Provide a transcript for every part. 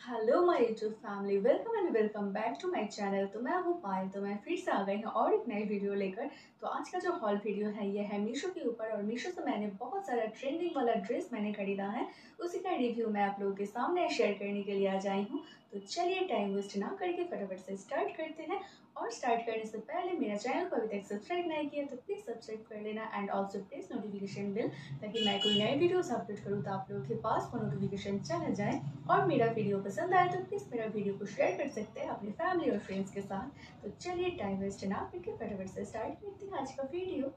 Hello my YouTube family, welcome and welcome back to my channel. तो मैं हूँ पायल, तो मैं फिर से आ गई हूँ और एक नई वीडियो लेकर। तो आज का जो हॉल वीडियो है ये है मीशो के ऊपर, और मीशो से मैंने बहुत सारा ट्रेंडिंग वाला ड्रेस मैंने खरीदा है, उसी का रिव्यू मैं आप लोगों के सामने शेयर करने के लिए आ जाई हूँ। तो चलिए टाइम वेस्ट ना करके फटाफट से स्टार्ट करते हैं। और स्टार्ट करने से पहले मेरा चैनल को अभी तक सब्सक्राइब नहीं किया तो प्लीज़ सब्सक्राइब कर लेना, and also please notification bell, ताकि मैं कोई नई वीडियोस अपलोड करूँ तो आप लोगों के पास वो नोटिफिकेशन चला जाए। और मेरा वीडियो पसंद आए तो प्लीज़ मेरा वीडियो को शेयर कर सकते हैं अपनी फैमिली और फ्रेंड्स के साथ। तो चलिए टाइम वेस्ट ना करके फटाफट से स्टार्ट करते हैं आज का वीडियो।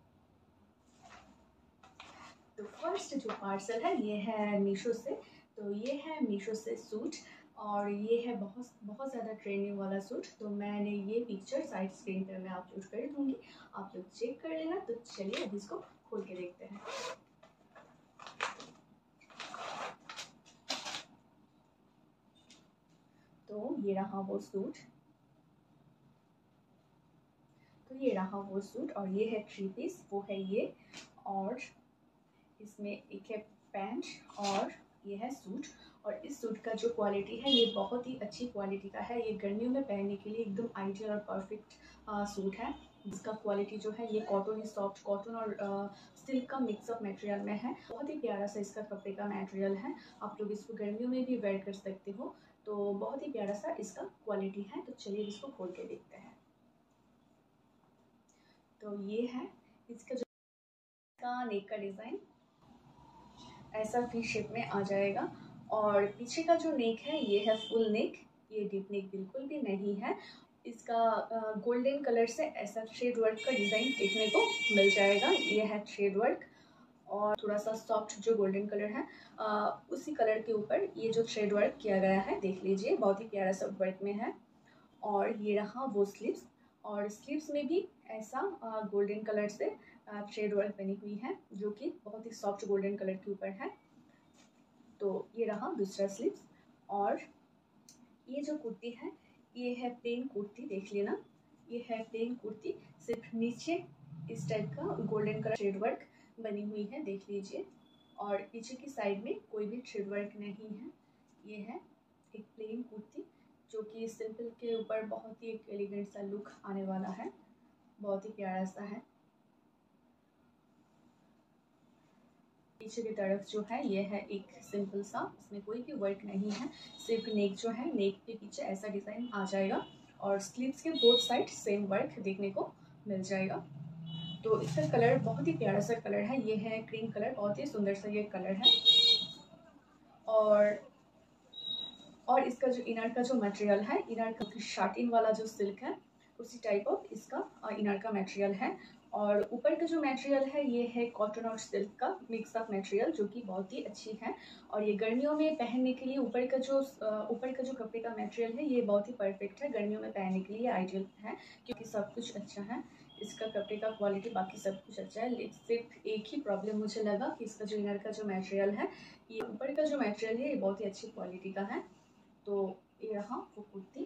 तो फर्स्ट जो पार्सल है ये है मीशो से। तो ये है मीशो से सूट, और ये है बहुत बहुत ज़्यादा ट्रेंडिंग वाला सूट। तो मैंने ये पिक्चर साइड स्क्रीन पर मैं अपलोड कर दूँगी, आप लोग चेक कर लेना। तो चलिए अभी इसको खोल के देखते हैं। तो ये रहा वो सूट, और ये है थ्री पीस, वो है ये। और इसमें एक है पैंट और ये है सूट। और इस सूट का जो क्वालिटी है ये बहुत ही अच्छी क्वालिटी का है। ये गर्मियों में पहनने के लिए एकदम आइडियल और परफेक्ट सूट है। इसका क्वालिटी जो है ये कॉटन, सॉफ्ट कॉटन और सिल्क का मिक्सअप मटेरियल में है। बहुत ही प्यारा सा इसका कपड़े का मटेरियल है। आप लोग इसको गर्मियों में भी वेयर कर सकते हो। तो बहुत ही प्यारा सा इसका क्वालिटी है। तो चलिए इसको खोल के देखते हैं। तो ये है इसका जो नेक का डिज़ाइन, ऐसा वी शेप में आ जाएगा। और पीछे का जो नेक है ये है फुल नेक, ये डीप नेक बिल्कुल भी नहीं है। इसका गोल्डन कलर से ऐसा थ्रेड वर्क का डिज़ाइन देखने को मिल जाएगा। ये है थ्रेड वर्क, और थोड़ा सा सॉफ्ट जो गोल्डन कलर है उसी कलर के ऊपर ये जो थ्रेड वर्क किया गया है, देख लीजिए बहुत ही प्यारा सा वर्क में है। और ये रहा वो स्लीव्स, और स्लीव्स में भी ऐसा गोल्डन कलर से थ्रेड वर्क बनी हुई है, जो कि बहुत ही सॉफ्ट गोल्डन कलर के ऊपर है। तो ये रहा दूसरा स्लीव्स। और ये जो कुर्ती है ये है प्लेन कुर्ती, देख लेना। ये है प्लेन कुर्ती, सिर्फ नीचे इस टाइप का गोल्डन कलर थ्रेड वर्क बनी हुई है, देख लीजिए। और पीछे की साइड में कोई भी थ्रेड वर्क नहीं है। ये है एक प्लेन कुर्ती, जो कि सिंपल के ऊपर बहुत ही एक एलिगेंट सा लुक आने वाला है, बहुत ही प्यारा सा है। पीछे की तरफ जो है ये है एक सिंपल सा, इसमें कोई भी वर्क नहीं है, सिर्फ नेक जो है, नेक के पीछे ऐसा डिज़ाइन आ जाएगा। और स्लीव्स के बोथ साइड सेम वर्क देखने को मिल जाएगा। तो इसका कलर बहुत ही प्यारा सा कलर है, ये है क्रीम कलर, बहुत ही सुंदर सा ये कलर है। और इसका जो इनर का जो मटेरियल है, इनर का शाटिन वाला जो सिल्क है, उसी टाइप ऑफ इसका इनर का मटेरियल है। और ऊपर का जो मटेरियल है ये है कॉटन और सिल्क का मिक्सअप मटेरियल, जो कि बहुत ही अच्छी है। और ये गर्मियों में पहनने के लिए ऊपर का जो कपड़े का मटेरियल है ये बहुत ही परफेक्ट है, गर्मियों में पहनने के लिए आइडियल है, क्योंकि सब कुछ अच्छा है। इसका कपड़े का क्वालिटी बाकी सब कुछ अच्छा है। सिर्फ एक ही प्रॉब्लम मुझे लगा कि इसका जो इनर का जो मटेरियल है, ये ऊपर का जो मटेरियल है ये बहुत ही अच्छी क्वालिटी का है। तो ये रहा वो कुर्ती।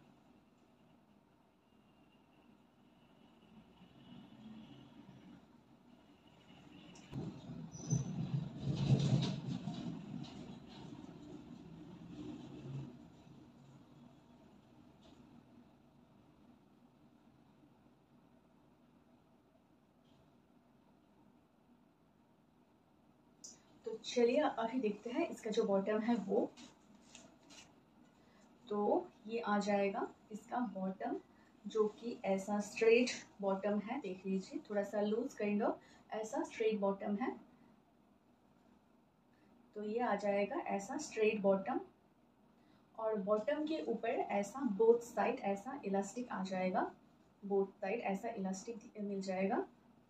तो चलिए अभी देखते हैं इसका जो बॉटम है वो। तो ये आ जाएगा इसका बॉटम, जो कि ऐसा स्ट्रेट बॉटम है, देख लीजिए, थोड़ा सा लूज काइंड ऑफ ऐसा स्ट्रेट बॉटम है। तो ये आ जाएगा ऐसा स्ट्रेट बॉटम, और बॉटम के ऊपर ऐसा बोथ साइड ऐसा इलास्टिक आ जाएगा, बोथ साइड ऐसा इलास्टिक मिल जाएगा।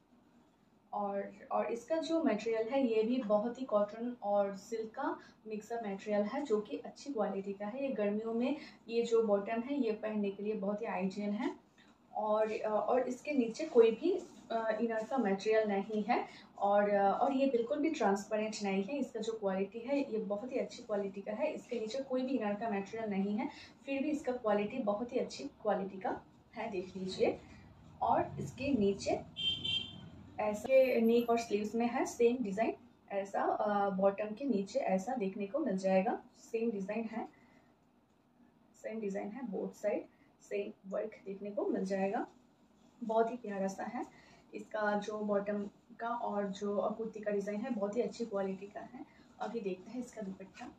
और इसका जो मटेरियल है ये भी बहुत ही कॉटन और सिल्क का मिक्सअप मटेरियल है, जो कि अच्छी क्वालिटी का है। ये गर्मियों में ये जो बॉटम है ये पहनने के लिए बहुत ही आइडियल है। और इसके नीचे कोई भी इनर का मटेरियल नहीं है। और ये बिल्कुल भी ट्रांसपेरेंट नहीं है। इसका जो क्वालिटी है ये बहुत ही अच्छी क्वालिटी का है, इसके नीचे कोई भी इनर का मटेरियल नहीं है, फिर भी इसका क्वालिटी बहुत ही अच्छी क्वालिटी का है, देख लीजिए। और इसके नीचे ऐसे नेक और स्लीव्स में है सेम डिज़ाइन, ऐसा बॉटम के नीचे ऐसा देखने को मिल जाएगा, सेम डिज़ाइन है। सेम डिज़ाइन है, बोथ साइड सेम वर्क देखने को मिल जाएगा। बहुत ही प्यारा सा है। इसका जो बॉटम का और जो कुर्ती का डिज़ाइन है बहुत ही अच्छी क्वालिटी का है। अभी देखते हैं इसका दुपट्टा।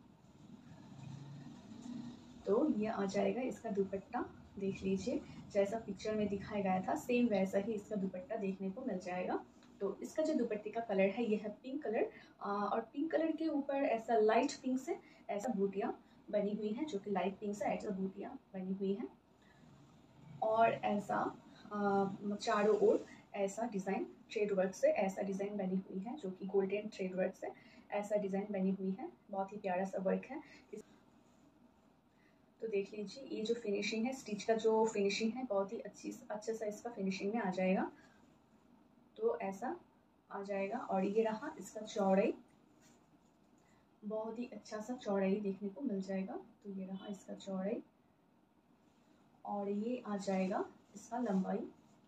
तो ये आ जाएगा इसका दुपट्टा, देख लीजिए जैसा पिक्चर में दिखाया गया था सेम वैसा ही इसका दुपट्टा देखने को मिल जाएगा। तो इसका जो दुपट्टे का कलर है ये है पिंक कलर, और पिंक कलर के ऊपर ऐसा लाइट पिंक से ऐसा बूटियाँ बनी हुई हैं, जो कि लाइट पिंक से ऐसा बूटियाँ बनी हुई हैं, और ऐसा चारों ओर ऐसा डिज़ाइन थ्रेड वर्क से ऐसा डिज़ाइन बनी हुई है, जो कि गोल्डन थ्रेड वर्क से ऐसा डिज़ाइन बनी हुई है। बहुत ही प्यारा सा वर्क है। तो देख लीजिए ये जो फिनिशिंग है, स्टिच का जो फिनिशिंग है बहुत ही अच्छा सा इसका फिनिशिंग में आ जाएगा। तो ऐसा आ जाएगा। और ये रहा इसका चौड़ाई, बहुत ही अच्छा सा चौड़ाई देखने को मिल जाएगा। तो ये रहा इसका चौड़ाई, और ये आ जाएगा इसका लंबाई,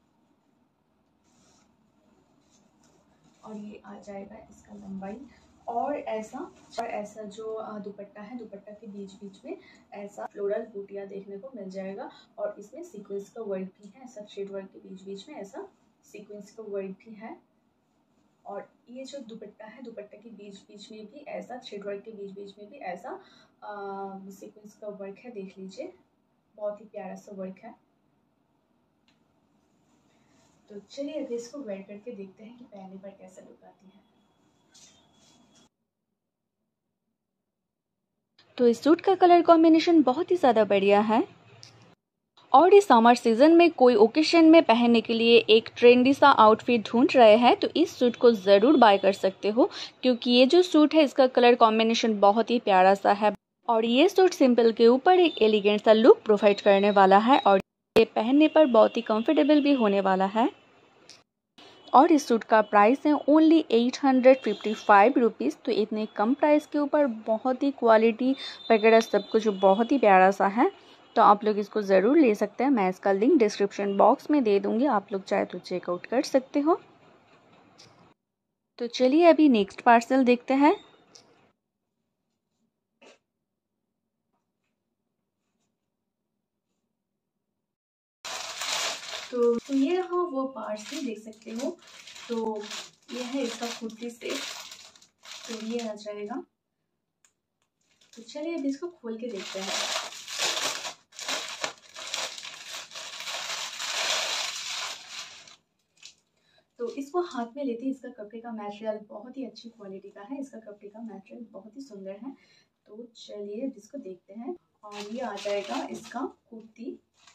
और ये आ जाएगा इसका लंबाई। और ऐसा जो दुपट्टा है, दुपट्टा के बीच बीच में ऐसा फ्लोरल बूटियाँ देखने को मिल जाएगा, और इसमें सीक्वेंस का वर्क भी है। ऐसा थ्रेड वर्क के बीच बीच में ऐसा सीक्वेंस का वर्क भी है। और ये जो दुपट्टा है, दुपट्टे के बीच बीच में भी ऐसा थ्रेड वर्क के बीच बीच में भी ऐसा सीक्वेंस का वर्क है, देख लीजिए बहुत ही प्यारा सा वर्क है। तो चलिए अभी इसको वेयर करके देखते हैं कि पहनने पर कैसा लुक आती है। तो इस सूट का कलर कॉम्बिनेशन बहुत ही ज़्यादा बढ़िया है, और इस समर सीजन में कोई ओकेशन में पहनने के लिए एक ट्रेंडी सा आउटफिट ढूंढ रहे हैं तो इस सूट को ज़रूर बाय कर सकते हो, क्योंकि ये जो सूट है इसका कलर कॉम्बिनेशन बहुत ही प्यारा सा है, और ये सूट सिंपल के ऊपर एक एलिगेंट सा लुक प्रोवाइड करने वाला है, और ये पहनने पर बहुत ही कंफर्टेबल भी होने वाला है। और इस सूट का प्राइस है ओनली 855 रुपीज़। तो इतने कम प्राइस के ऊपर बहुत ही क्वालिटी वगैरह सब कुछ बहुत ही प्यारा सा है, तो आप लोग इसको ज़रूर ले सकते हैं। मैं इसका लिंक डिस्क्रिप्शन बॉक्स में दे दूँगी, आप लोग चाहे तो चेकआउट कर सकते हो। तो चलिए अभी नेक्स्ट पार्सल देखते हैं। तो ये रहा वो पार्सल, देख सकते हो। तो ये है इसका कुर्ती सेट, तो ये आ जाएगा। तो चलिए अब इसको खोल के देखते हैं। तो इसको हाथ में लेते ही इसका कपड़े का मटेरियल बहुत ही अच्छी क्वालिटी का है, इसका कपड़े का मटेरियल बहुत ही सुंदर है। तो चलिए इसको देखते हैं। और ये आ जाएगा इसका कुर्ती।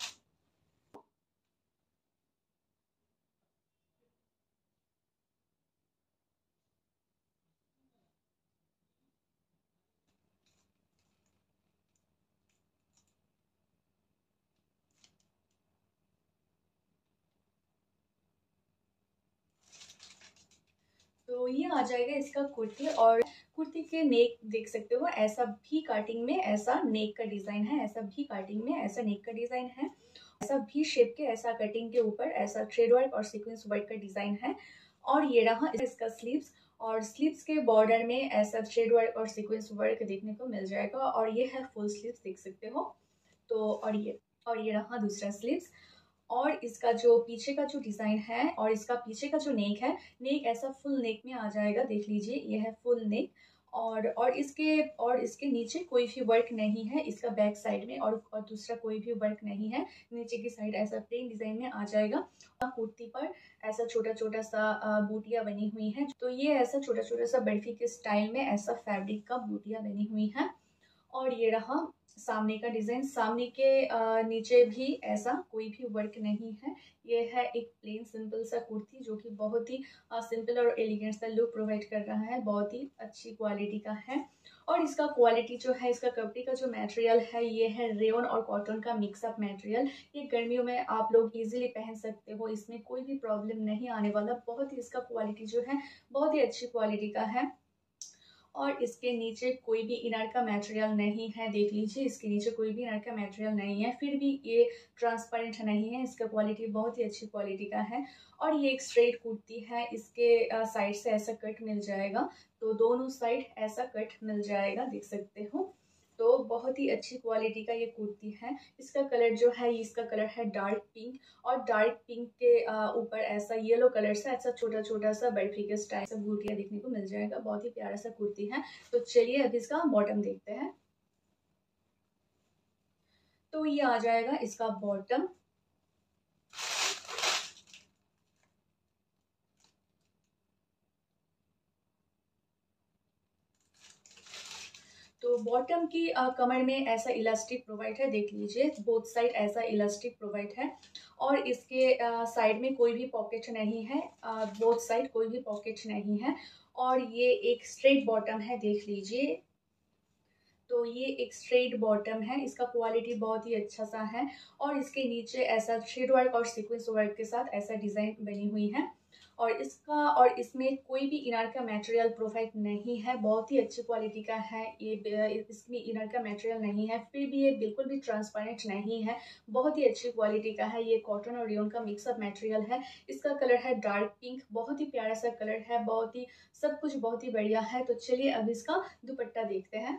तो ये आ जाएगा इसका कुर्ती, और कुर्ती के नेक देख सकते हो ऐसा भी काटिंग में ऐसा नेक का डिजाइन है, ऐसा भी काटिंग में ऐसा नेक का डिजाइन है, ऐसा भी शेप के ऐसा कटिंग के ऊपर ऐसा थ्रेड वर्क और सीक्वेंस वर्क का डिजाइन है। और ये रहा इसका स्लीव्स, और स्लीव्स के बॉर्डर में ऐसा थ्रेड वर्क और सीक्वेंस वर्क देखने को मिल जाएगा, और ये है फुल स्लीव्स देख सकते हो। तो और ये रहा दूसरा स्लीव्स। और इसका जो पीछे का जो डिज़ाइन है और इसका पीछे का जो नेक है, नेक ऐसा फुल नेक में आ जाएगा, देख लीजिए ये है फुल नेक। और इसके नीचे कोई भी वर्क नहीं है इसका बैक साइड में, और दूसरा कोई भी वर्क नहीं है नीचे की साइड, ऐसा प्लेन डिज़ाइन में आ जाएगा। कुर्ती पर ऐसा छोटा छोटा सा बूटियाँ बनी हुई हैं, तो ये ऐसा छोटा छोटा सा बर्फी के स्टाइल में ऐसा फैब्रिक का बूटियाँ बनी हुई हैं। और ये रहा सामने का डिजाइन, सामने के नीचे भी ऐसा कोई भी वर्क नहीं है। ये है एक प्लेन सिंपल सा कुर्ती, जो कि बहुत ही सिंपल और एलिगेंट सा लुक प्रोवाइड कर रहा है, बहुत ही अच्छी क्वालिटी का है। और इसका क्वालिटी जो है, इसका कपड़े का जो मटेरियल है ये है रेयन और कॉटन का मिक्सअप मटेरियल। ये गर्मियों में आप लोग इजीली पहन सकते हो, इसमें कोई भी प्रॉब्लम नहीं आने वाला। बहुत ही इसका क्वालिटी जो है बहुत ही अच्छी क्वालिटी का है। और इसके नीचे कोई भी इनर का मटेरियल नहीं है, देख लीजिए इसके नीचे कोई भी इनर का मटेरियल नहीं है, फिर भी ये ट्रांसपेरेंट नहीं है। इसका क्वालिटी बहुत ही अच्छी क्वालिटी का है। और ये एक स्ट्रेट कुर्ती है, इसके साइड से ऐसा कट मिल जाएगा, तो दोनों साइड ऐसा कट मिल जाएगा, देख सकते हो। तो बहुत ही अच्छी क्वालिटी का ये कुर्ती है। इसका कलर जो है, इसका कलर है डार्क पिंक, और डार्क पिंक के ऊपर ऐसा येलो कलर से ऐसा छोटा छोटा सा बर्फी के स्टाइल से बूटियाँ देखने को मिल जाएगा। बहुत ही प्यारा सा कुर्ती है। तो चलिए अब इसका बॉटम देखते हैं। तो ये आ जाएगा इसका बॉटम। तो बॉटम की कमर में ऐसा इलास्टिक प्रोवाइड है, देख लीजिए बोथ साइड ऐसा इलास्टिक प्रोवाइड है, और इसके साइड में कोई भी पॉकेट नहीं है, बोथ साइड कोई भी पॉकेट नहीं है, और ये एक स्ट्रेट बॉटम है, देख लीजिए। तो ये एक स्ट्रेट बॉटम है, इसका क्वालिटी बहुत ही अच्छा सा है, और इसके नीचे ऐसा थ्रेड वर्क और सीक्वेंस वर्क के साथ ऐसा डिज़ाइन बनी हुई है, और इसमें कोई भी इनर का मटेरियल प्रोवाइड नहीं है। बहुत ही अच्छी क्वालिटी का है ये, इसमें इनर का मटेरियल नहीं है, फिर भी ये बिल्कुल भी ट्रांसपेरेंट नहीं है। बहुत ही अच्छी क्वालिटी का है। ये कॉटन और रियोन का मिक्सअप मटेरियल है। इसका कलर है डार्क पिंक, बहुत ही प्यारा सा कलर है, बहुत ही सब कुछ बहुत ही बढ़िया है। तो चलिए अब इसका दुपट्टा देखते हैं।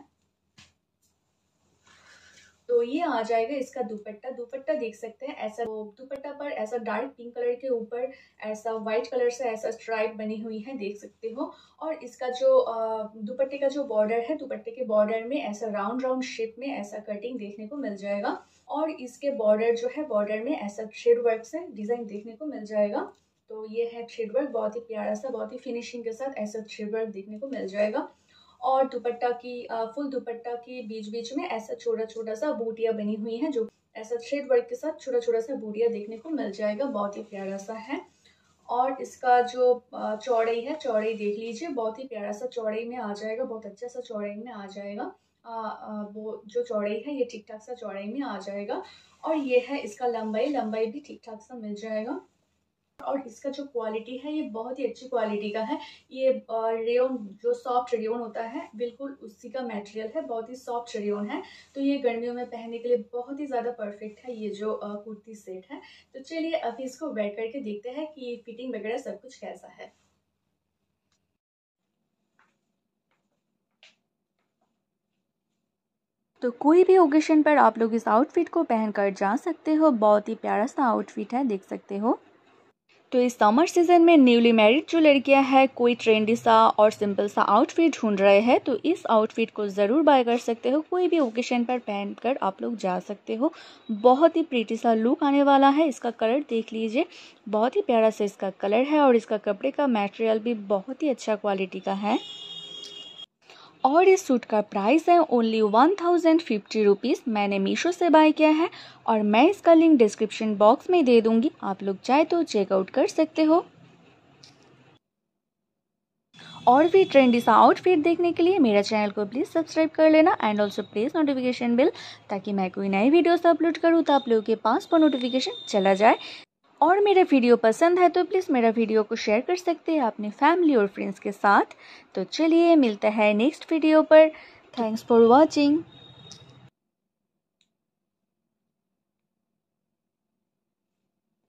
तो ये आ जाएगा इसका दुपट्टा। दुपट्टा देख सकते हैं ऐसा, दुपट्टा पर ऐसा डार्क पिंक कलर के ऊपर ऐसा व्हाइट कलर से ऐसा स्ट्राइप बनी हुई है, देख सकते हो। और इसका जो दुपट्टे का जो बॉर्डर है, दुपट्टे के बॉर्डर में ऐसा राउंड राउंड शेप में ऐसा कटिंग देखने को मिल जाएगा, और इसके बॉर्डर जो है, बॉर्डर में ऐसा थ्रेड वर्क से डिजाइन देखने को मिल जाएगा। तो ये है थ्रेड वर्क, बहुत ही प्यारा सा, बहुत ही फिनिशिंग के साथ ऐसा थ्रेड वर्क देखने को मिल जाएगा। और दुपट्टा की फुल दुपट्टा के बीच बीच में ऐसा छोटा छोटा सा बूटियाँ बनी हुई हैं, जो ऐसा थ्रेड वर्क के साथ छोटा छोटा सा बूटियाँ देखने को मिल जाएगा। बहुत ही प्यारा सा है। और इसका जो चौड़ाई है, चौड़ाई देख लीजिए, बहुत ही प्यारा सा चौड़ाई में आ जाएगा, बहुत अच्छा सा चौड़ाई में आ जाएगा। वो जो चौड़ाई है, ये ठीक ठाक सा चौड़ाई में आ जाएगा। और ये है इसका लंबाई, लंबाई भी ठीक ठाक सा मिल जाएगा। और इसका जो क्वालिटी है, ये बहुत ही अच्छी क्वालिटी का है। ये रेयन, जो सॉफ्ट रेयन होता है, बिल्कुल उसी का मटेरियल है, बहुत ही सॉफ्ट रेयन है। तो ये गर्मियों में पहनने के लिए बहुत ही ज़्यादा परफेक्ट है ये जो कुर्ती सेट है। तो चलिए अभी इसको वेयर करके देखते हैं कि फिटिंग वगैरह सब कुछ कैसा है। तो कोई भी ओकेशन पर आप लोग इस आउटफिट को पहनकर जा सकते हो। बहुत ही प्यारा सा आउटफिट है, देख सकते हो। तो इस समर सीजन में न्यूली मैरिड जो लड़कियां हैं, कोई ट्रेंडी सा और सिंपल सा आउटफिट ढूंढ रहे हैं, तो इस आउटफिट को ज़रूर बाय कर सकते हो। कोई भी ओकेशन पर पहनकर आप लोग जा सकते हो। बहुत ही प्रीटी सा लुक आने वाला है। इसका कलर देख लीजिए, बहुत ही प्यारा सा इसका कलर है, और इसका कपड़े का मटेरियल भी बहुत ही अच्छा क्वालिटी का है। और इस सूट का प्राइस है ओनली 1050 रुपीज़। मैंने मीशो से बाय किया है, और मैं इसका लिंक डिस्क्रिप्शन बॉक्स में दे दूंगी, आप लोग चाहे तो चेकआउट कर सकते हो। और भी ट्रेंडी सा आउटफिट देखने के लिए मेरा चैनल को प्लीज़ सब्सक्राइब कर लेना, and also please notification bell, ताकि मैं कोई नई वीडियोस अपलोड करूँ तो आप लोगों के पास पर नोटिफिकेशन चला जाए। और मेरा वीडियो पसंद है तो प्लीज़ मेरा वीडियो को शेयर कर सकते हैं अपने फैमिली और फ्रेंड्स के साथ। तो चलिए मिलते हैं नेक्स्ट वीडियो पर। Thanks for watching.